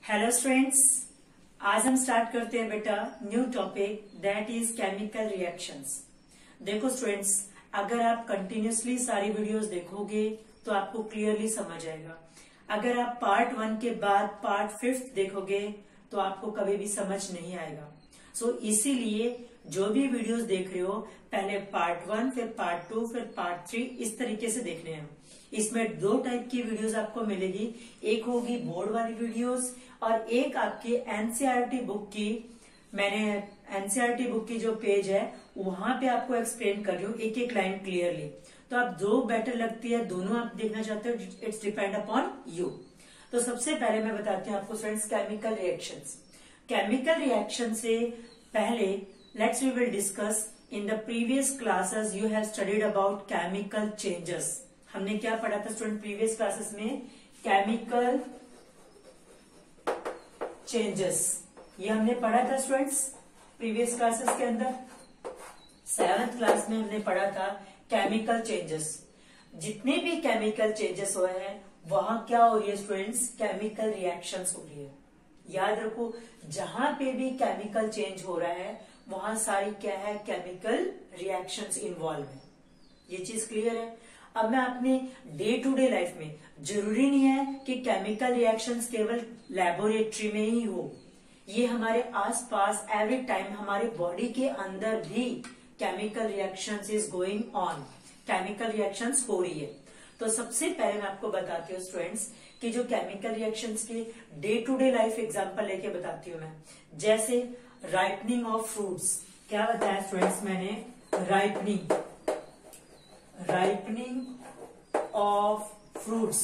Hello students, आज हम start करते हैं बेटा new topic that is chemical reactions. देखो स्टूडेंट्स, अगर आप कंटिन्यूसली सारी वीडियोस देखोगे तो आपको क्लियरली समझ आएगा। अगर आप पार्ट 1 के बाद पार्ट 5 देखोगे तो आपको कभी भी समझ नहीं आएगा। सो इसीलिए जो भी वीडियोस देख रहे हो पहले पार्ट 1 फिर पार्ट 2 फिर पार्ट 3 इस तरीके से देखने हैं। इसमें दो टाइप की वीडियोस आपको मिलेगी, एक होगी बोर्ड वाली वीडियोस और एक आपकी एनसीईआरटी बुक की। मैंने एनसीईआरटी बुक की जो पेज है वहां पे आपको एक्सप्लेन कर रही हूँ एक एक लाइन क्लियरली। तो आप जो बेटर लगती है दोनों आप देखना चाहते हो, इट्स डिपेंड अपॉन यू। तो सबसे पहले मैं बताती हूँ आपको friends chemical reactions. Chemical reaction से पहले let's we will discuss in the previous classes you have studied about chemical changes. हमने क्या पढ़ा था स्टूडेंट प्रीवियस क्लासेस में? केमिकल चेंजेस, ये हमने पढ़ा था स्टूडेंट्स प्रीवियस क्लासेस के अंदर। 7th क्लास में हमने पढ़ा था केमिकल चेंजेस। जितने भी केमिकल चेंजेस हुए हैं वहां क्या हो रही है स्टूडेंट्स? केमिकल रिएक्शंस हो रही है। याद रखो, जहां पे भी केमिकल चेंज हो रहा है वहां सारी क्या है? केमिकल रिएक्शंस इन्वॉल्व है। ये चीज क्लियर है। अब मैं अपने डे टू डे लाइफ में, जरूरी नहीं है कि केमिकल रिएक्शंस केवल लेबोरेटरी में ही हो, ये हमारे आसपास एवरी टाइम हमारे बॉडी के अंदर भी chemical reactions is going on, chemical reactions हो रही है। तो सबसे पहले मैं आपको बताती हूँ स्टूडेंट्स कि जो केमिकल रिएक्शंस की day to day life example लेके बताती हूँ मैं। जैसे राइपनिंग ऑफ फ्रूट्स, क्या बताया स्टूडेंट्स मैंने? Ripening of fruits,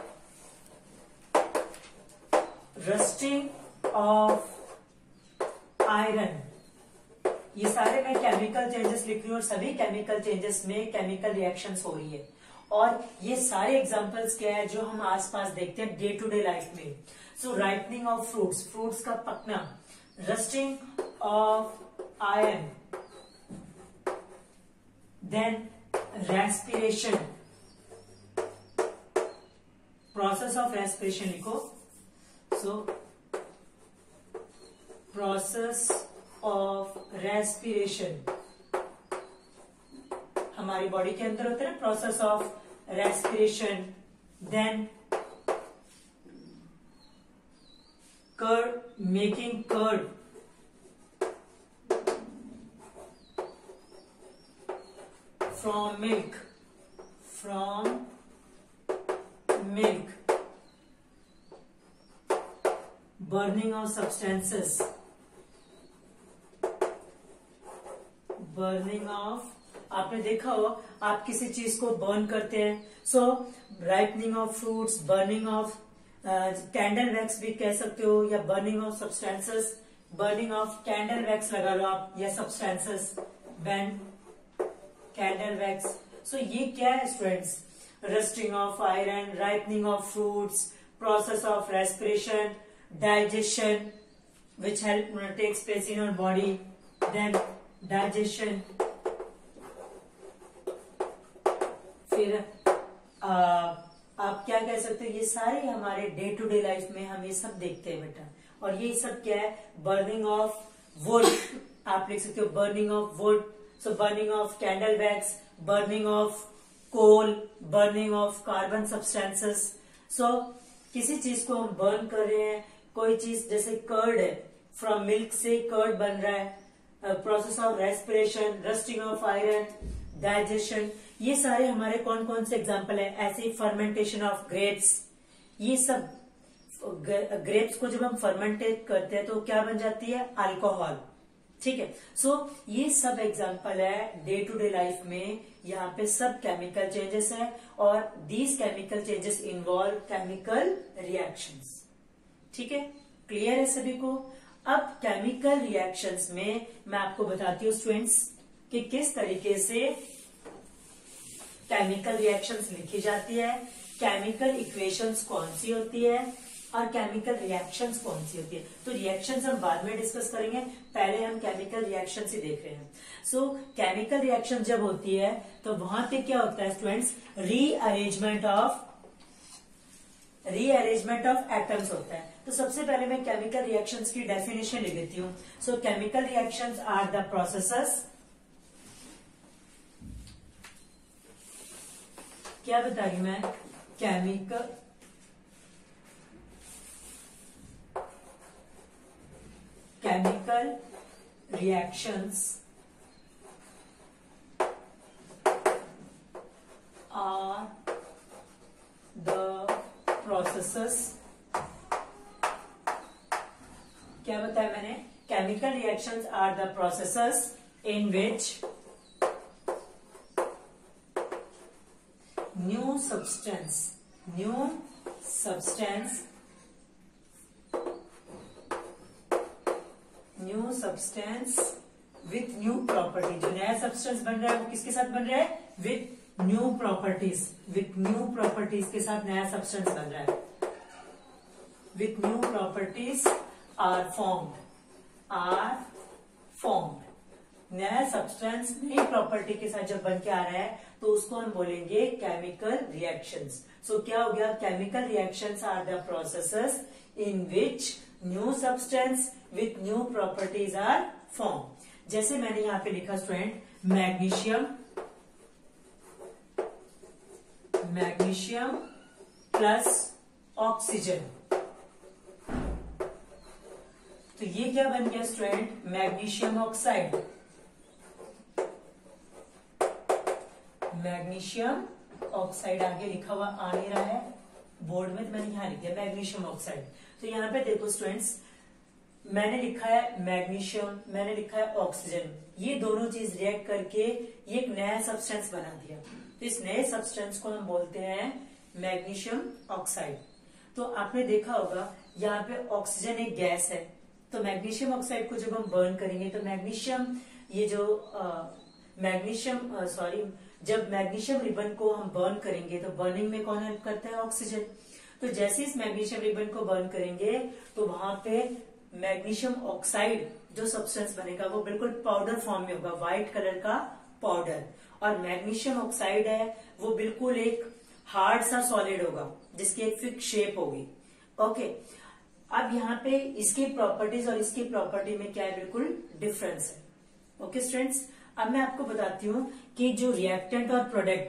rusting of iron, ये सारे मैं केमिकल चेंजेस लिख रही हूँ और सभी केमिकल चेंजेस में केमिकल रिएक्शंस हो रही है। और ये सारे एग्जांपल्स क्या है जो हम आसपास देखते हैं डे टू डे लाइफ में। So ripening of fruits, fruits का पकना, rusting of iron, then respiration, process of respiration लिखो। सो प्रोसेस ऑफ रेस्पिरेशन हमारी बॉडी के अंदर होता है ना, process of respiration. Then curd, making curd, from milk, burning of substances, burning of, आपने देखा हो आप किसी चीज को बर्न करते हैं। So ripening of fruits, burning of candle wax भी कह सकते हो, या burning of substances, burning of candle wax लगा लो आप, या substances, burn candle wax. So ये क्या है students? Rusting of iron, ripening of fruits, process of respiration, digestion which takes place in our body, then digestion, फिर आप क्या कह सकते हो? ये सारे हमारे डे टू डे लाइफ में हम ये सब देखते हैं बेटा। और ये सब क्या है? बर्निंग ऑफ वुड, आप लिख सकते हो burning of wood. So burning of candle wax, burning of coal, burning of carbon substances. So किसी चीज को हम बर्न कर रहे हैं, कोई चीज जैसे कर्ड है, फ्रॉम मिल्क से कर्ड बन रहा है, process of respiration, rusting of iron, digestion, ये सारे हमारे कौन कौन से एग्जांपल है। ऐसे फर्मेंटेशन ऑफ ग्रेप्स, ये सब ग्रेप्स को जब हम फर्मेंटेट करते हैं तो क्या बन जाती है? अल्कोहल। ठीक है। सो ये सब एग्जांपल है डे टू डे लाइफ में, यहाँ पे सब केमिकल चेंजेस है और these chemical changes involve chemical reactions. ठीक है, क्लियर है सभी को? अब केमिकल रिएक्शंस में मैं आपको बताती हूँ स्टूडेंट्स कि किस तरीके से केमिकल रिएक्शंस लिखी जाती है, केमिकल इक्वेशंस कौन सी होती है और केमिकल रिएक्शंस कौन सी होती है। तो रिएक्शंस हम बाद में डिस्कस करेंगे, पहले हम केमिकल रिएक्शंस ही देख रहे हैं। सो केमिकल रिएक्शन जब होती है तो वहां पे क्या होता है students? Rearrangement of rearrangement of atoms होता है। तो सबसे पहले मैं केमिकल रिएक्शंस की डेफिनेशन लिख देती हूँ। So chemical reactions are the processes, क्या बता रही मैं, chemical reactions are the processes, क्या बताया मैंने, chemical reactions are the processes in which new substance with new property, जो नया सब्सटेंस बन रहा है वो किसके साथ बन रहा है, विथ न्यू प्रॉपर्टीज के साथ नया सब्सटेंस बन रहा है। With new properties are formed, नया सब्सटेंस नई प्रॉपर्टी के साथ जब बन के आ रहा है तो उसको हम बोलेंगे केमिकल रिएक्शंस। सो क्या हो गया, chemical reactions are the processes in which new substance with new properties are form. जैसे मैंने यहां पे लिखा स्टूडेंट, मैग्नीशियम प्लस ऑक्सीजन, तो ये क्या बन गया student, magnesium oxide. Magnesium oxide आगे लिखा हुआ आ नहीं रहा है बोर्ड में, तो मैंने यहां लिख दिया मैग्नीशियम ऑक्साइड। तो यहाँ पे देखो स्टूडेंट्स, मैंने लिखा है मैग्नीशियम, मैंने लिखा है ऑक्सीजन, ये दोनों चीज रिएक्ट करके ये एक नया सब्सटेंस बना दिया। तो इस नए सब्सटेंस को हम बोलते हैं मैग्नीशियम ऑक्साइड। तो आपने देखा होगा यहाँ पे ऑक्सीजन एक गैस है, तो मैग्नीशियम ऑक्साइड को जब हम बर्न करेंगे तो मैग्नीशियम, ये जो जब मैग्नीशियम रिबन को हम बर्न करेंगे तो बर्निंग में कौन हेल्प करता है, ऑक्सीजन। तो जैसे इस मैग्नीशियम रिबन को बर्न करेंगे तो वहां पे मैग्नीशियम ऑक्साइड जो सब्सटेंस बनेगा वो बिल्कुल पाउडर फॉर्म में होगा, व्हाइट कलर का पाउडर। और मैग्नीशियम ऑक्साइड है वो बिल्कुल एक हार्ड सा सॉलिड होगा जिसकी एक फिक्स शेप होगी। ओके, अब यहाँ पे इसकी प्रॉपर्टीज और इसकी प्रॉपर्टी में क्या है, बिल्कुल डिफरेंस है। ओके स्टूडेंट्स, अब मैं आपको बताती हूँ कि जो रिएक्टेंट और प्रोडक्ट,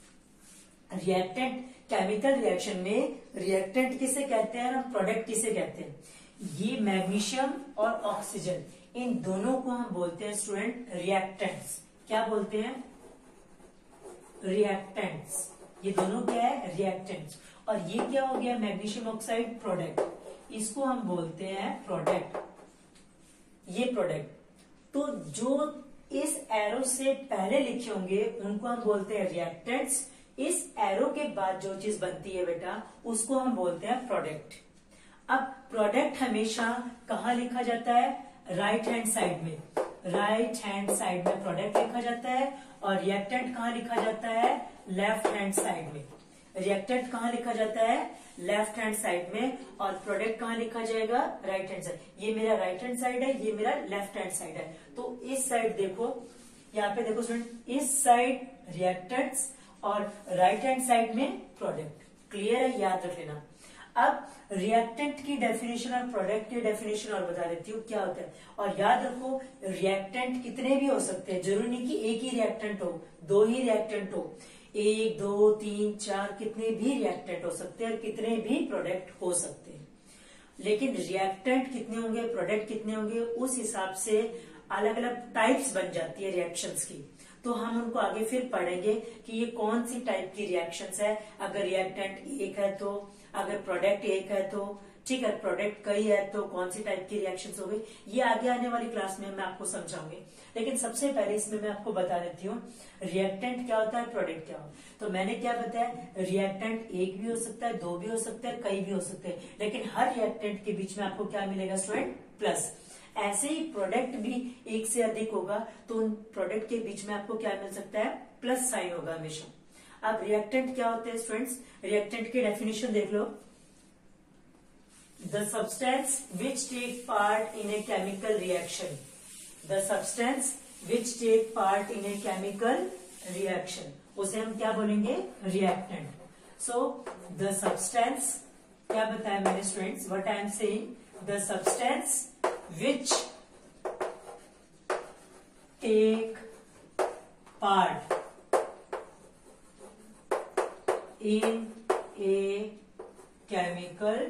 रिएक्टेंट केमिकल रिएक्शन में रिएक्टेंट किसे कहते हैं और प्रोडक्ट किसे कहते हैं। ये मैग्नीशियम और ऑक्सीजन, इन दोनों को हम बोलते हैं स्टूडेंट रिएक्टेंट्स। क्या बोलते हैं, रिएक्टेंट्स। ये दोनों क्या है, रिएक्टेंट्स। और ये क्या हो गया, मैग्नीशियम ऑक्साइड प्रोडक्ट, इसको हम बोलते हैं प्रोडक्ट। ये प्रोडक्ट, तो जो इस एरो से पहले लिखे होंगे उनको हम बोलते हैं रिएक्टेंट्स। इस एरो के बाद जो चीज बनती है बेटा उसको हम बोलते हैं प्रोडक्ट। अब प्रोडक्ट हमेशा कहाँ लिखा जाता है, राइट हैंड साइड में, राइट हैंड साइड में प्रोडक्ट लिखा जाता है। और रिएक्टेंट कहाँ लिखा जाता है, लेफ्ट हैंड साइड में। रिएक्टेंट कहाँ लिखा जाता है, लेफ्ट हैंड साइड में। और प्रोडक्ट कहाँ लिखा जाएगा, राइट हैंड साइड। ये मेरा राइट हैंड साइड है, ये मेरा लेफ्ट हैंड साइड है। तो इस साइड देखो, यहाँ पे देखो स्टूडेंट, इस साइड रिएक्टेंट्स और राइट हैंड साइड में प्रोडक्ट। क्लियर है, याद रख लेना। अब रिएक्टेंट की डेफिनेशन और प्रोडक्ट की डेफिनेशन और बता देती हूँ क्या होता है। और याद रखो, रिएक्टेंट कितने भी हो सकते हैं, जरूरी नहीं कि एक ही रिएक्टेंट हो, दो ही रिएक्टेंट हो। 1 2 3 4 कितने भी रिएक्टेंट हो सकते हैं और कितने भी प्रोडक्ट हो सकते हैं। लेकिन रिएक्टेंट कितने होंगे, प्रोडक्ट कितने होंगे, उस हिसाब से अलग अलग टाइप्स बन जाती है रिएक्शंस की। तो हम उनको आगे फिर पढ़ेंगे कि ये कौन सी टाइप की रिएक्शंस है। अगर रिएक्टेंट एक है तो, अगर प्रोडक्ट एक है तो, ठीक है, प्रोडक्ट कई है तो कौन सी टाइप की रिएक्शंस हो गई, ये आगे आने वाली क्लास में मैं आपको समझाऊंगी। लेकिन सबसे पहले इसमें मैं आपको बता देती हूँ रिएक्टेंट क्या होता है, प्रोडक्ट क्या होता है। तो मैंने क्या बताया, रिएक्टेंट एक भी हो सकता है, दो भी हो सकते हैं, कई भी हो सकते हैं, लेकिन हर रिएक्टेंट के बीच में आपको क्या मिलेगा स्टूडेंट, प्लस। ऐसे ही प्रोडक्ट भी एक से अधिक होगा तो उन प्रोडक्ट के बीच में आपको क्या मिल सकता है, प्लस साइन होगा हमेशा। अब रिएक्टेंट क्या होते हैं स्टूडेंट्स, रिएक्टेंट की डेफिनेशन देख लो। The substance which take part in a chemical reaction, the substance which take part in a chemical reaction, उसे हम क्या बोलेंगे, reactant. So the substance क्या बताया मैंने students? What I am saying, the substance which take part in a chemical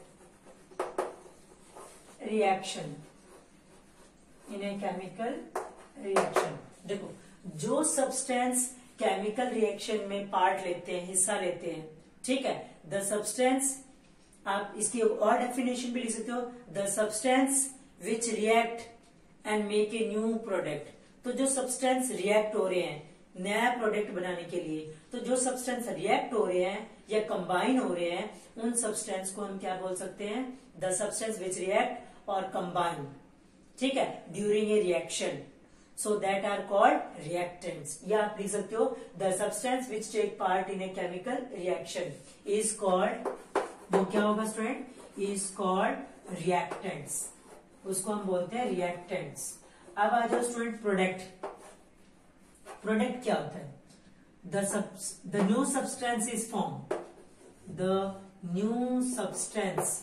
reaction, in a chemical reaction। देखो, जो substance chemical reaction में पार्ट लेते हैं, हिस्सा लेते हैं, ठीक है, द सब्सटेंस, आप इसकी और डेफिनेशन भी लिख सकते हो, the substance which react and make a new product. तो जो सब्सटेंस रिएक्ट हो रहे हैं नया प्रोडक्ट बनाने के लिए, तो जो सब्सटेंस रिएक्ट हो रहे हैं या कंबाइन हो रहे हैं, उन सब्सटेंस को हम क्या बोल सकते हैं? द सब्सटेंस विच रिएक्ट और कंबाइन, ठीक है, during a reaction, so that are called reactants. या आप लिख सकते हो, the substance which take part in a chemical reaction is called, वो क्या होगा स्टूडेंट? इज कॉल्ड रिएक्टेंट्स, उसको हम बोलते हैं रिएक्टेंट्स। अब आ जाओ स्टूडेंट प्रोडक्ट। प्रोडक्ट क्या होता है? The new substance is form, the new substance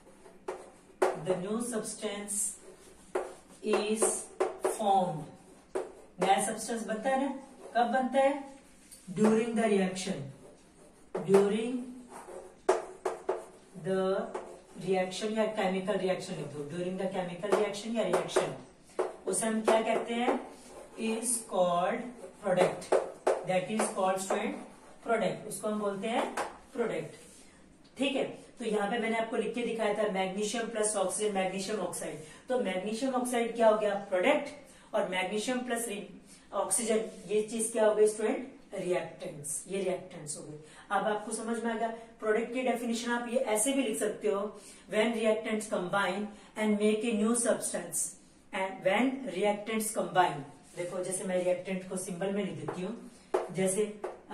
is formed. नया सब्सटेंस बनता है ना, कब बनता है? During the reaction, during the reaction या केमिकल रिएक्शन लिख दो, ड्यूरिंग द केमिकल रिएक्शन या रिएक्शन, उसे हम क्या कहते हैं? Is called product, that is called student product, उसको हम बोलते हैं प्रोडक्ट, ठीक है। तो यहाँ पे मैंने आपको लिख के दिखाया था magnesium plus oxygen, magnesium oxide, तो मैग्नीशियम ऑक्साइड क्या हो गया? प्रोडक्ट, और मैग्नीशियम प्लस ऑक्सीजन, ये चीज क्या हो गई स्टूडेंट? रिएक्टेंट्स, ये रिएक्टेंट्स हो गए। अब आपको समझ में आ गया। प्रोडक्ट की डेफिनेशन आप ये ऐसे भी लिख सकते हो, when reactants combine and make a new substance, and when reactants combine, देखो जैसे मैं रिएक्टेंट को सिंबल में लिख देती हूँ, जैसे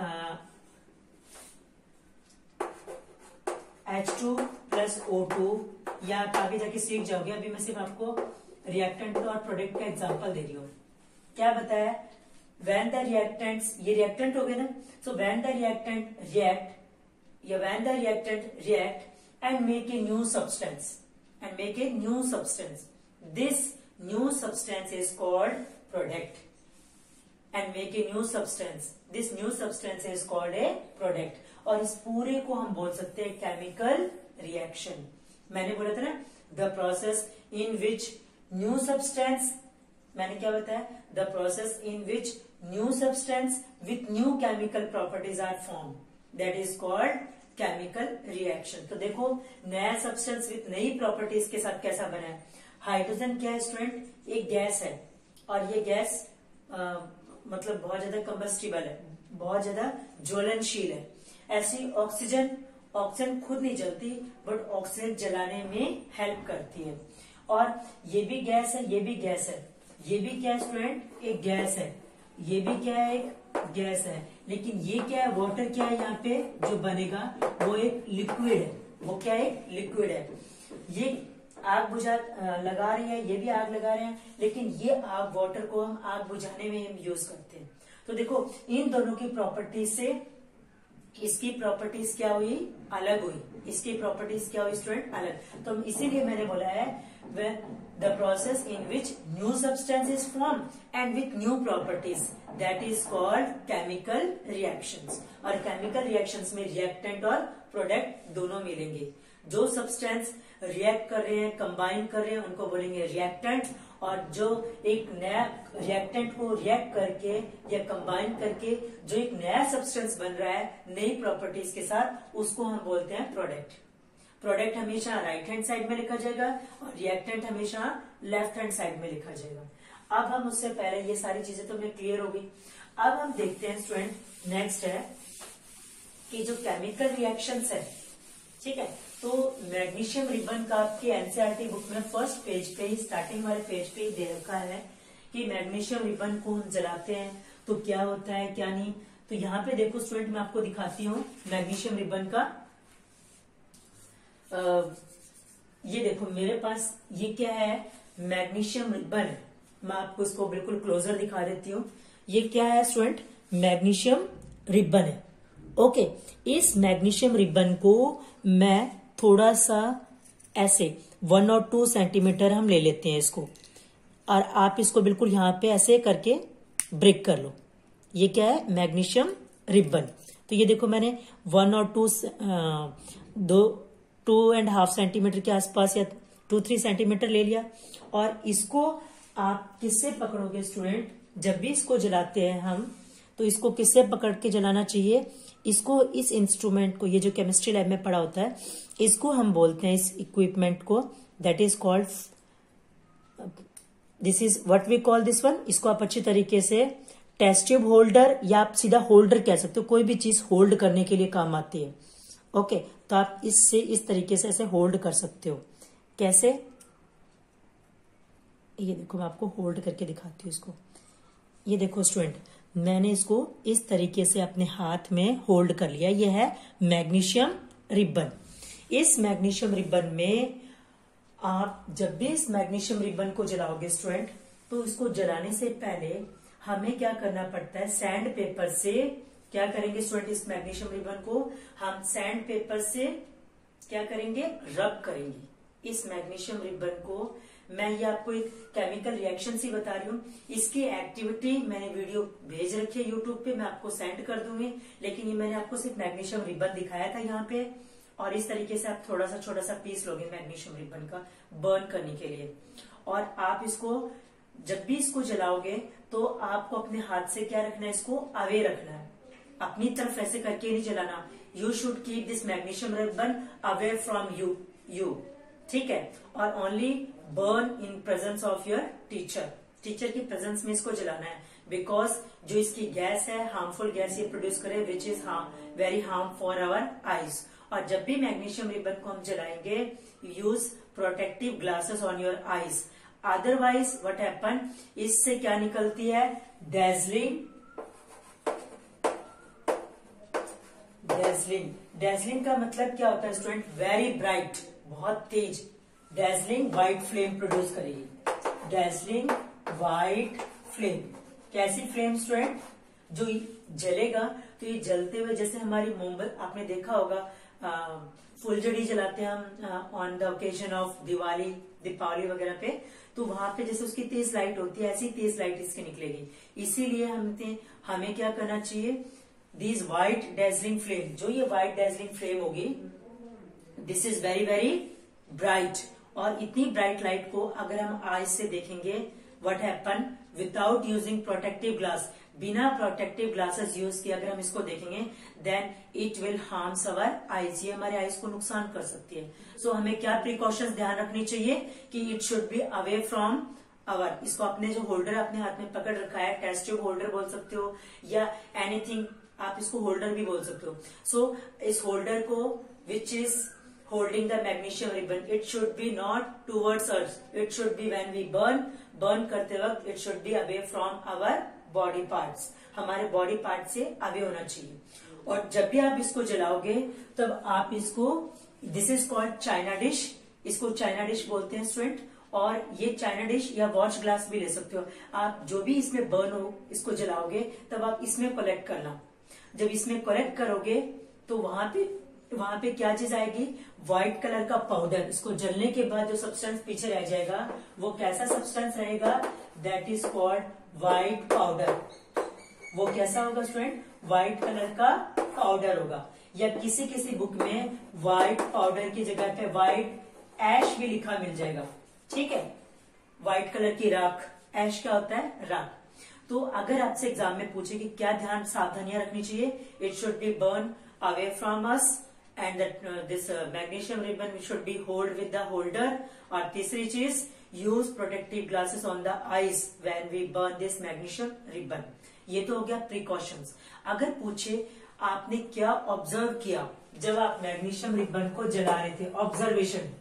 H2 प्लस O2, या आप आगे जाके सीख जाओगे, अभी मैं सिर्फ आपको रिएक्टेंट और प्रोडक्ट का एग्जांपल दे रही हूँ। क्या बताया? व्हेन द रिएक्टेंट्स, ये रिएक्टेंट हो गए ना, so when the reactant react या when the reactant react and make a new substance, this new substance is called product, and make a new substance, this new substance is called a product. और इस पूरे को हम बोल सकते हैं chemical reaction. मैंने बोला था ना, the process in which new substance, मैंने क्या बताया? The process in which new substance with new chemical properties are form, that is called chemical reaction. तो देखो, नया सब्सटेंस विथ नई प्रॉपर्टीज के साथ कैसा बना है? हाइड्रोजन क्या है स्टूडेंट? एक गैस है, और ये गैस मतलब बहुत ज्यादा कंबस्टिबल है, बहुत ज्यादा ज्वलनशील है। ऐसी ऑक्सीजन खुद नहीं जलती, बट ऑक्सीजन जलाने में हेल्प करती है। और ये भी गैस है, ये भी गैस है, ये भी क्या है स्टूडेंट? एक गैस है, ये भी क्या है? एक गैस है। लेकिन ये क्या है? वाटर क्या है? यहाँ पे जो बनेगा वो एक लिक्विड है, वो क्या है? लिक्विड है। ये आग बुझा लगा रही है, ये भी आग लगा रहे हैं, लेकिन ये आग, वाटर को हम आग बुझाने में हम यूज करते हैं। तो देखो, इन दोनों की प्रॉपर्टीज से इसकी प्रॉपर्टीज क्या हुई? अलग हुई। इसकी प्रॉपर्टीज क्या हुई स्टूडेंट? अलग। तो इसीलिए मैंने बोला है, when the process in which new substance is formed and with new properties, that is called chemical reactions। और chemical reactions में reactant और product दोनों मिलेंगे। जो सब्सटेंस रिएक्ट कर रहे हैं, कंबाइन कर रहे हैं, उनको बोलेंगे रिएक्टेंट, और जो एक नया रिएक्टेंट को रिएक्ट करके या कंबाइन करके जो एक नया सब्सटेंस बन रहा है नई प्रॉपर्टीज के साथ, उसको हम बोलते हैं प्रोडक्ट। प्रोडक्ट हमेशा राइट हैंड साइड में लिखा जाएगा और रिएक्टेंट हमेशा लेफ्ट हैंड साइड में लिखा जाएगा। अब हम उससे पहले, ये सारी चीजें तो हमें क्लियर हो गई। अब हम देखते हैं स्टूडेंट, नेक्स्ट है कि जो केमिकल रिएक्शंस है, ठीक है, तो मैग्नीशियम रिबन का आपके एनसीईआरटी बुक में फर्स्ट पेज पे ही, स्टार्टिंग वाले पेज पे ही दे रखा है कि मैग्नीशियम रिबन को हम जलाते हैं तो क्या होता है क्या नहीं। तो यहाँ पे देखो स्टूडेंट, मैं आपको दिखाती हूँ मैग्नीशियम रिबन का। ये देखो मेरे पास, ये क्या है? मैग्नीशियम रिबन है। मैं आपको इसको बिल्कुल क्लोजर दिखा देती हूँ। ये क्या है स्टूडेंट? मैग्नीशियम रिबन है। ओके, इस मैग्नीशियम रिबन को मैं थोड़ा सा ऐसे 1 और 2 सेंटीमीटर हम ले लेते हैं इसको, और आप इसको बिल्कुल यहाँ पे ऐसे करके ब्रेक कर लो। ये क्या है? Magnesium ribbon. तो ये देखो मैंने 1 और 2.5 सेंटीमीटर के आसपास या 2-3 सेंटीमीटर ले लिया। और इसको आप किससे पकड़ोगे स्टूडेंट? जब भी इसको जलाते हैं हम, तो इसको किससे पकड़ के जलाना चाहिए? इसको, इस इंस्ट्रूमेंट को, ये जो केमिस्ट्री लैब में पड़ा होता है, इसको हम बोलते हैं, इस इक्विपमेंट को, that is called, this is what we call this one. इसको आप अच्छी तरीके से टेस्ट ट्यूब होल्डर, या आप सीधा होल्डर कह सकते हो, कोई भी चीज होल्ड करने के लिए काम आती है। ओके, तो आप इससे इस तरीके से ऐसे होल्ड कर सकते हो। कैसे? ये देखो, मैं आपको होल्ड करके दिखाती हूँ इसको। ये देखो स्टूडेंट, मैंने इसको इस तरीके से अपने हाथ में होल्ड कर लिया। ये है मैग्नीशियम रिबन। इस मैग्नीशियम रिबन में आप जब भी इस मैग्नीशियम रिबन को जलाओगे स्टूडेंट, तो इसको जलाने से पहले हमें क्या करना पड़ता है? सैंड पेपर से क्या करेंगे स्टूडेंट? इस मैग्नीशियम रिबन को हम सैंड पेपर से क्या करेंगे? रब करेंगे। इस मैग्नीशियम रिबन को मैं ये आपको एक केमिकल रिएक्शन सी बता रही हूँ। इसकी एक्टिविटी मैंने वीडियो भेज रखी है यूट्यूब पे, मैं आपको सेंड कर दूंगी। लेकिन ये मैंने आपको सिर्फ मैग्नीशियम रिबन दिखाया था यहाँ पे। और इस तरीके से आप थोड़ा सा छोटा सा पीस लोगे मैग्नीशियम रिबन का बर्न करने के लिए। और आप इसको जब भी इसको जलाओगे, तो आपको अपने हाथ से क्या रखना है? इसको अवे रखना है, अपनी तरफ ऐसे करके नहीं जलाना। You should keep this magnesium ribbon away from you, ठीक है? और only burn in presence of your teacher. Teacher की प्रेजेंस में इसको जलाना है, बिकॉज जो इसकी गैस है, हार्मफुल गैस ये प्रोड्यूस करे, which is very harm for our eyes. और जब भी मैग्नीशियम रिबन को हम जलाएंगे, use protective glasses on your eyes. Otherwise what happen, इससे क्या निकलती है? डेजलिंग का मतलब क्या होता है स्टूडेंट? वेरी ब्राइट, बहुत तेज। डेजलिंग व्हाइट फ्लेम प्रोड्यूस करेगी। डेजलिंग व्हाइट फ्लेम, कैसी फ्लेम स्टूडेंट? जो जलेगा, तो ये जलते हुए, जैसे हमारी मोमबत्ती, आपने देखा होगा फुलझड़ी जलाते हैं हम on the occasion of Deepawali वगैरह पे, तो वहां पे जैसे उसकी तेज लाइट होती है, ऐसी तेज लाइट इसकी निकलेगी। इसीलिए हमें क्या करना चाहिए? दिस व्हाइट डेजलिंग फ्लेम, जो ये व्हाइट डेजलिंग फ्लेम होगी, this is very very bright. और इतनी ब्राइट लाइट को अगर हम आईज से देखेंगे, what happen, without using protective glass, बिना प्रोटेक्टिव ग्लासेस यूज किए अगर हम इसको देखेंगे, then it will harms our eyes. ये हमारे आईज को नुकसान कर सकती है। सो हमें क्या प्रिकॉशंस ध्यान रखनी चाहिए कि it should be away from our. इसको अपने जो होल्डर अपने हाथ में पकड़ रखा है, टेस्ट ट्यूब होल्डर बोल सकते हो, या एनीथिंग, आप इसको होल्डर भी बोल सकते हो। सो इस होल्डर को, which is holding the magnesium ribbon, it should be not towards us, it should be when we burn करते वक्त it should be away from our body parts, हमारे बॉडी पार्ट से अवे होना चाहिए। और जब भी आप इसको जलाओगे, तब आप इसको, this is called china dish, इसको चाइना डिश बोलते हैं स्टूडेंट। और ये चाइना डिश या वॉच ग्लास भी ले सकते हो आप। जो भी इसमें बर्न हो, इसको जलाओगे, तब आप इसमें कलेक्ट करना। जब इसमें कलेक्ट करोगे, तो वहां पे क्या चीज आएगी? व्हाइट कलर का पाउडर। इसको जलने के बाद जो सब्सटेंस पीछे रह जाएगा, वो कैसा सब्सटेंस रहेगा? That is called white powder. वो कैसा होगा स्टूडेंट? व्हाइट कलर का पाउडर होगा। या किसी किसी बुक में व्हाइट पाउडर की जगह पे व्हाइट ऐश भी लिखा मिल जाएगा, ठीक है? व्हाइट कलर की राख, ऐश क्या होता है? राख। तो अगर आपसे एग्जाम में पूछे कि क्या ध्यान सावधानियां रखनी चाहिए, it should be burn away from us, and that this magnesium ribbon should be hold with the holder। और तीसरी चीज, use protective glasses on the eyes when we burn this magnesium ribbon। ये तो हो गया precautions। अगर पूछे आपने क्या ऑब्जर्व किया जब आप मैग्नीशियम रिबन को जला रहे थे, ऑब्जर्वेशन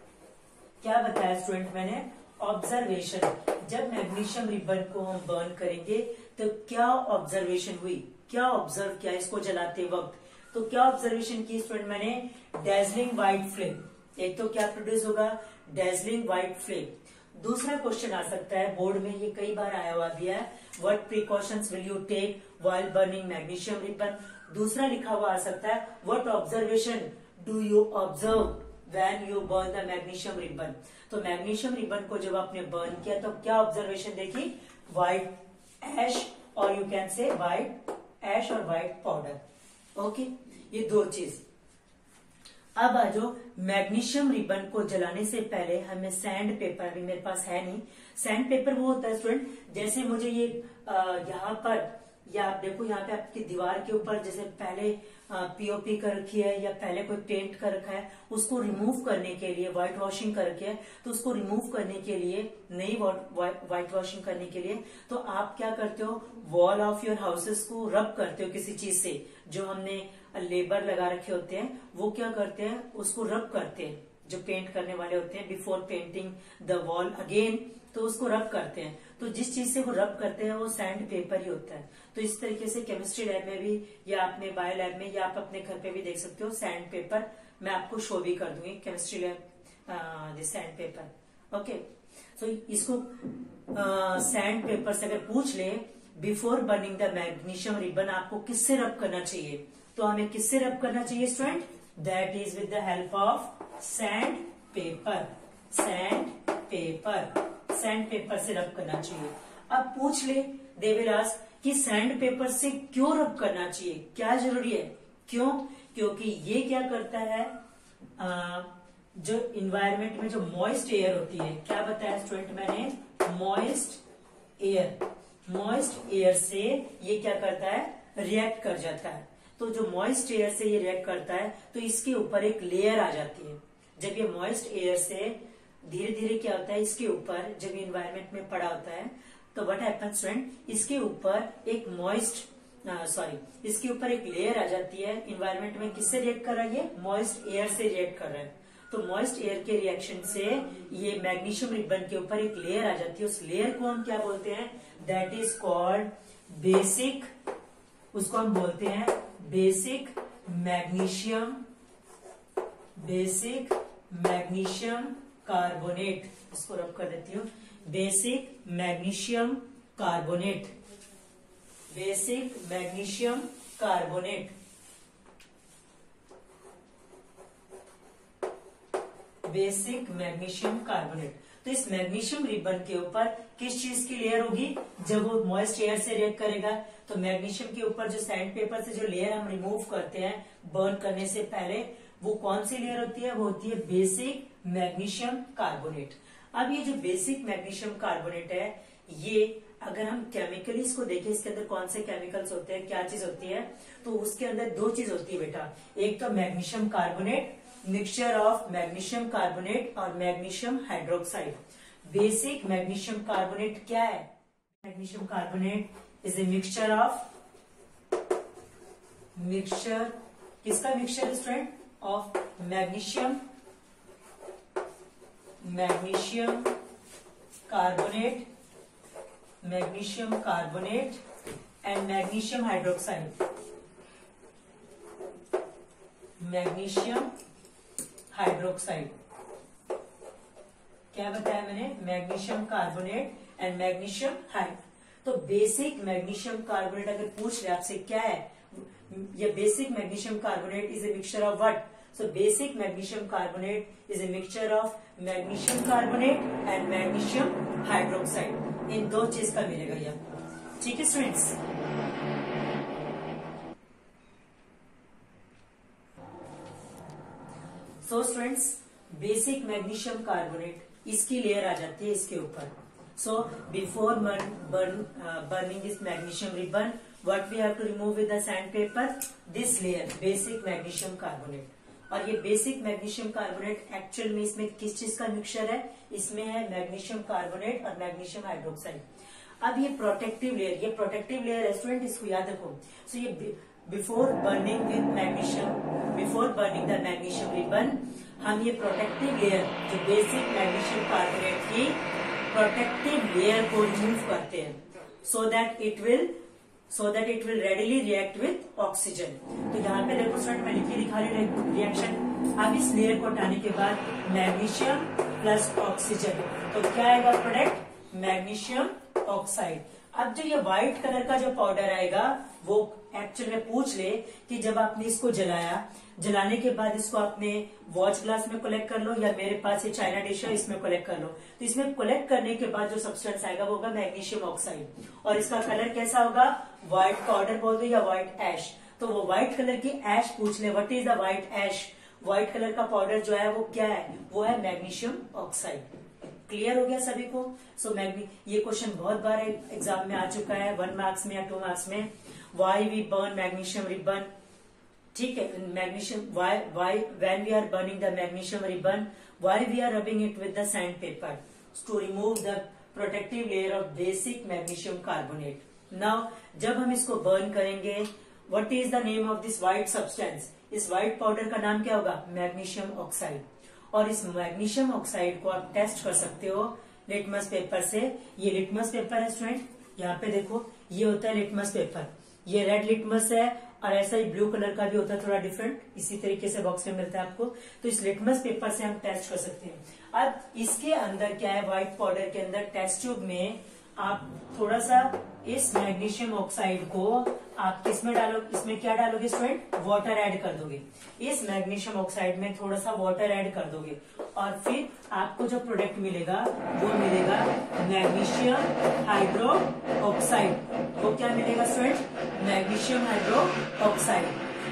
क्या बताया स्टूडेंट मैंने? ऑब्जर्वेशन। जब मैग्नीशियम रिबन को हम बर्न करेंगे, तो क्या ऑब्जर्वेशन हुई, क्या ऑब्जर्व किया इसको जलाते वक्त? तो क्या ऑब्जर्वेशन की स्टूडेंट मैंने? Dazzling white flame. एक तो क्या प्रोड्यूस होगा? Dazzling white flame. दूसरा क्वेश्चन आ सकता है, बोर्ड में ये कई बार आया हुआ भी है, what precautions will you take while burning magnesium ribbon. दूसरा लिखा हुआ आ सकता है, what observation do you observe when you burn the magnesium ribbon. तो मैग्नीशियम रिबन को जब आपने बर्न किया तो क्या ऑब्जर्वेशन देखी, व्हाइट एश और you can say white ash और व्हाइट पाउडर। ओके, ये दो चीज। अब आ जाओ, मैग्नीशियम रिबन को जलाने से पहले हमें सैंड पेपर, अभी मेरे पास है नहीं, सैंड पेपर वो होता है स्टूडेंट, जैसे मुझे ये यहाँ पर, या आप देखो यहाँ पे आपकी दीवार के ऊपर जैसे पहले पीओपी कर रखी है या पहले कोई पेंट कर रखा है, उसको रिमूव करने के लिए, व्हाइट वॉशिंग कर रखी है, तो उसको रिमूव करने के लिए, नई व्हाइट वॉशिंग करने के लिए, तो आप क्या करते हो, वॉल ऑफ योर हाउसेस को रब करते हो किसी चीज से, जो हमने लेबर लगा रखे होते हैं वो क्या करते हैं, उसको रब करते हैं, जो पेंट करने वाले होते हैं before painting the wall again, तो उसको रब करते हैं। तो जिस चीज से वो रब करते हैं वो सैंड पेपर ही होता है। तो इस तरीके से केमिस्ट्री लैब में भी, या अपने बायो लैब में, या आप अपने घर पे भी देख सकते हो सैंड पेपर। मैं आपको शो भी कर दूंगी chemistry lab sand paper. Okay, so इसको सैंड पेपर से अगर पूछ ले before burning the magnesium ribbon आपको किससे रब करना चाहिए, तो हमें किससे रब करना चाहिए student, that is with the help of sand paper. Sand paper, sand paper से रब करना चाहिए। अब पूछ ले, दे विल आस्क कि सैंड पेपर से क्यों रब करना चाहिए, क्या जरूरी है, क्यों, क्योंकि ये क्या करता है, जो इन्वायरमेंट में जो मॉइस्ट एयर होती है, क्या बताया स्टूडेंट मैंने, मॉइस्ट एयर, मॉइस्ट एयर से ये क्या करता है, रिएक्ट कर जाता है। तो जो मॉइस्ट एयर से ये रिएक्ट करता है तो इसके ऊपर एक लेयर आ जाती है। जब ये मॉइस्ट एयर से धीरे धीरे क्या होता है, इसके ऊपर जब ये इन्वायरमेंट में पड़ा होता है तो व्हाट हैपेंस फ्रेंड, इसके ऊपर एक इसके ऊपर एक लेयर आ जाती है। इन्वायरमेंट में किससे रिएक्ट कर रहा है, ये मॉइस्ट एयर से रिएक्ट कर रहा है। तो मॉइस्ट एयर के रिएक्शन से ये मैग्नीशियम रिबन के ऊपर एक लेयर आ जाती है। उस लेयर को हम क्या बोलते हैं, दैट इज कॉल्ड बेसिक, उसको हम बोलते हैं basic magnesium, basic magnesium carbonate. इसको रब कर देती हूँ, basic magnesium carbonate, basic magnesium carbonate, basic magnesium carbonate. तो इस मैग्नीशियम रिबन के ऊपर किस चीज की लेयर होगी, जब वो मॉइस्ट एयर से रिएक्ट करेगा तो मैग्नीशियम के ऊपर जो सैंड पेपर से जो लेयर हम रिमूव करते हैं बर्न करने से पहले, वो कौन सी लेयर होती है, वो होती है बेसिक मैग्नीशियम कार्बोनेट। अब ये जो बेसिक मैग्नीशियम कार्बोनेट है, ये अगर हम केमिकली इसको देखें, इसके अंदर कौन से केमिकल्स होते हैं, क्या चीज होती है, तो उसके अंदर दो चीज होती है बेटा, एक तो magnesium carbonate, mixture of magnesium carbonate और magnesium hydroxide. Basic magnesium carbonate क्या है, magnesium carbonate is a mixture of, mixture किसका mixture student, of magnesium, magnesium carbonate, magnesium carbonate and magnesium hydroxide, magnesium hydroxide. क्या बताया मैंने, magnesium carbonate and magnesium hide. तो basic magnesium carbonate अगर पूछ ले आपसे क्या है, ये basic magnesium carbonate is a mixture of what, so basic magnesium carbonate is a mixture of magnesium carbonate and magnesium hydroxide. इन दो चीज का मिलेगा ये, ठीक है students. So students, basic magnesium carbonate, इसकी लेयर आ जाती है इसके ऊपर। So before burning this magnesium ribbon, what we have to remove with the sandpaper, this layer, basic magnesium carbonate। और ये बेसिक मैग्नीशियम कार्बोनेट एक्चुअल में इसमें किस चीज का मिक्सचर है, इसमें है मैग्नीशियम कार्बोनेट और मैग्नीशियम हाइड्रोक्साइड। अब ये प्रोटेक्टिव लेयर, ये प्रोटेक्टिव लेयर है स्टूडेंट, इसको याद रखो। सो ये before burning with magnesium, before burning the magnesium ribbon, हम ये प्रोटेक्टिव लेयर, जो बेसिक मैग्नीशियम कार्बोनेट की प्रोटेक्टिव लेयर को रिमूव करते हैं, so that it will readily react with oxygen. तो यहाँ पे देखो स्टूडेंट, मैं लिखी दिखा रही हूँ रिएक्शन। अब इस लेयर को हटाने के बाद मैग्नीशियम प्लस ऑक्सीजन, तो क्या आएगा प्रोडक्ट, मैग्नीशियम ऑक्साइड। अब जो ये व्हाइट कलर का जो पाउडर आएगा वो एक्चुअली में पूछ ले कि जब आपने इसको जलाया, जलाने के बाद इसको आपने वॉच ग्लास में कलेक्ट कर लो या मेरे पास ये चाइना डिश है इसमें कलेक्ट कर लो, तो इसमें कलेक्ट करने के बाद जो सब्सटेंस आएगा वो होगा मैग्नीशियम ऑक्साइड, और इसका कलर कैसा होगा, व्हाइट पाउडर बोल दो या व्हाइट ऐश। तो वो व्हाइट कलर की ऐश पूछ ले, what is the white ash, white colour का पाउडर जो है वो क्या है, वो है मैग्नीशियम ऑक्साइड। क्लियर हो गया सभी को। सो ये क्वेश्चन बहुत बार एग्जाम में आ चुका है, 1 मार्क्स में या 2 मार्क्स में। Why we burn magnesium ribbon, ठीक है, magnesium why when we are burning the magnesium ribbon, why we are rubbing it with the sand paper to remove the protective layer of basic magnesium carbonate. Now जब हम इसको बर्न करेंगे, what is the name of this white substance, इस white powder का नाम क्या होगा, मैग्नीशियम ऑक्साइड। और इस मैग्नीशियम ऑक्साइड को आप टेस्ट कर सकते हो लिटमस पेपर से। ये लिटमस पेपर है स्टूडेंट, यहाँ पे देखो ये होता है लिटमस पेपर, ये रेड लिटमस है और ऐसा ही ब्लू कलर का भी होता है, थोड़ा डिफरेंट, इसी तरीके से बॉक्स में मिलता है आपको। तो इस लिटमस पेपर से हम टेस्ट कर सकते हैं। अब इसके अंदर क्या है, व्हाइट पाउडर के अंदर टेस्ट ट्यूब में आप थोड़ा सा इस मैग्नीशियम ऑक्साइड को आप किसमें डालो, इसमें क्या डालोगे स्टूडेंट, वाटर ऐड कर दोगे। इस मैग्नीशियम ऑक्साइड में थोड़ा सा वाटर ऐड कर दोगे और फिर आपको जो प्रोडक्ट मिलेगा वो मिलेगा मैग्नीशियम हाइड्रो ऑक्साइड। वो क्या मिलेगा स्टूडेंट, मैग्नीशियम हाइड्रो ऑक्साइड।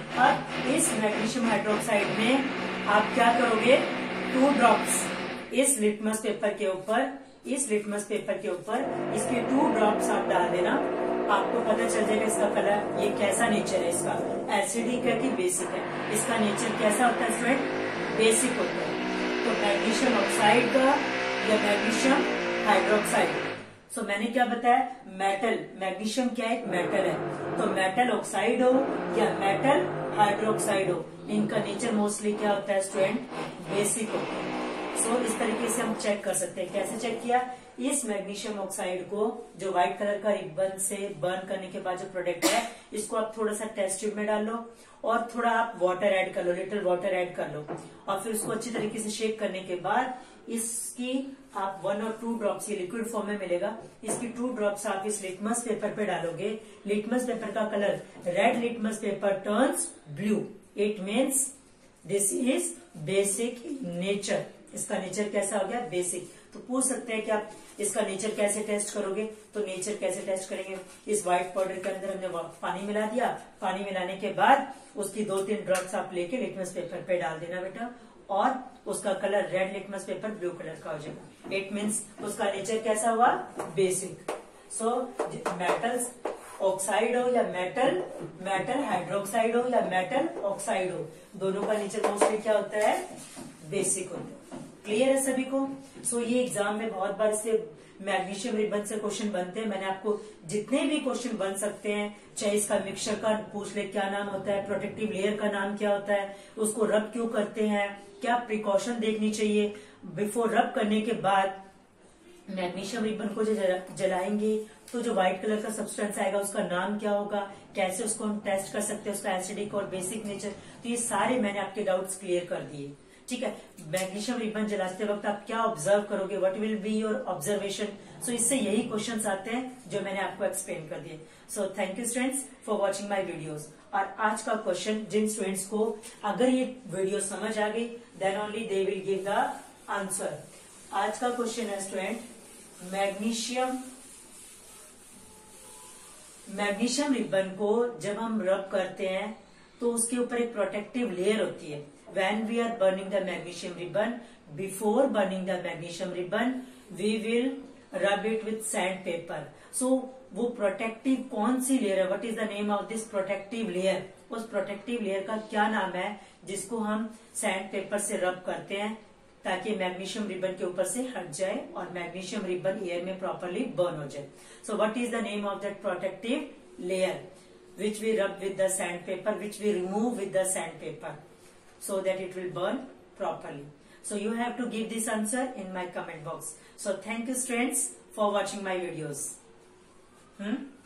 अब इस मैग्नीशियम हाइड्रोक्साइड में आप क्या करोगे, 2 ड्रॉप्स इस लिटमस पेपर के ऊपर, इस लिटमस पेपर के ऊपर इसके 2 ड्रॉप्स आप डाल देना, आपको पता चल जाएगा इसका कलर, ये कैसा नेचर है इसका, एसिडिक है कि बेसिक है। इसका नेचर कैसा होता है स्टूडेंट, बेसिक होता है। तो मैग्नीशियम ऑक्साइड का या मैग्नीशियम हाइड्रोक्साइड। सो मैंने क्या बताया, मेटल, मैग्नीशियम क्या है, मेटल है, तो मेटल ऑक्साइड हो या मेटल हाइड्रोक्साइड हो, इनका नेचर मोस्टली क्या होता है स्टूडेंट, बेसिक होता है। सो इस तरीके से हम चेक कर सकते हैं। कैसे चेक किया, इस मैग्नीशियम ऑक्साइड को जो व्हाइट कलर का रिबन से बर्न करने के बाद जो प्रोडक्ट है, इसको आप थोड़ा सा टेस्ट ट्यूब में डाल लो और थोड़ा आप वाटर ऐड कर लो, लिटिल वाटर ऐड कर लो, और फिर उसको अच्छी तरीके से शेक करने के बाद इसकी आप 1 और 2 ड्रॉप्स, ये लिक्विड फॉर्म में मिलेगा, इसकी 2 ड्रॉप्स आप इस लिटमस पेपर पे डालोगे। लिटमस पेपर का colour, red litmus paper turns blue, it means this is basic nature. इसका नेचर कैसा हो गया, बेसिक। तो पूछ सकते हैं कि आप इसका नेचर कैसे टेस्ट करोगे, तो नेचर कैसे टेस्ट करेंगे, इस व्हाइट पाउडर के अंदर हमने पानी मिला दिया, पानी मिलाने के बाद उसकी 2-3 ड्रॉप्स आप लेके लिटमस पेपर पे डाल देना बेटा, और उसका colour red litmus paper blue colour का हो जाएगा। इट मीन्स उसका नेचर कैसा हुआ, बेसिक। सो मेटल्स ऑक्साइड हो या मेटल हाइड्रोक्साइड हो या मेटल ऑक्साइड हो, दोनों का नेचर मोस्टली क्या होता है, बेसिक होता है। क्लियर है सभी को। सो ये एग्जाम में बहुत बार से मैग्नीशियम रिबन से क्वेश्चन बनते हैं। मैंने आपको जितने भी क्वेश्चन बन सकते हैं, चाहे इसका मिक्सचर का पूछ ले क्या नाम होता है, प्रोटेक्टिव लेयर का नाम क्या होता है, उसको रब क्यों करते हैं, क्या प्रिकॉशन देखनी चाहिए, बिफोर रब करने के बाद मैग्नीशियम रिबन को जो जलाएंगे तो जो व्हाइट कलर का सब्सटेंस आएगा उसका नाम क्या होगा, कैसे उसको हम टेस्ट कर सकते हैं, उसका एसिडिक और बेसिक नेचर। तो ये सारे मैंने आपके डाउट्स क्लियर कर दिए। ठीक है, मैग्नीशियम रिबन जलाते वक्त आप क्या ऑब्जर्व करोगे, what will be your observation. So इससे यही क्वेश्चंस आते हैं जो मैंने आपको एक्सप्लेन कर दिए। So thank you students for watching my videos. और आज का क्वेश्चन जिन स्टूडेंट्स को अगर ये वीडियो समझ आ गई, then only they will give the answer. आज का क्वेश्चन है स्टूडेंट, मैग्नीशियम रिबन को जब हम रब करते हैं तो उसके ऊपर एक प्रोटेक्टिव लेयर होती है। When we are burning the magnesium ribbon, before burning the magnesium ribbon, we will rub it with sandpaper. So वो प्रोटेक्टिव कौन सी लेयर है, what is the name of this protective layer, उस protective layer का क्या नाम है जिसको हम सैंड पेपर से रब करते हैं ताकि मैग्नीशियम रिबन के ऊपर से हट जाए और मैग्नीशियम रिबन एयर में प्रॉपरली बर्न हो जाए। So what is the name of that protective layer which we rub with the sand paper, which we remove with the sand paper, so that it will burn properly. So you have to give this answer in my comment box. So thank you students for watching my videos.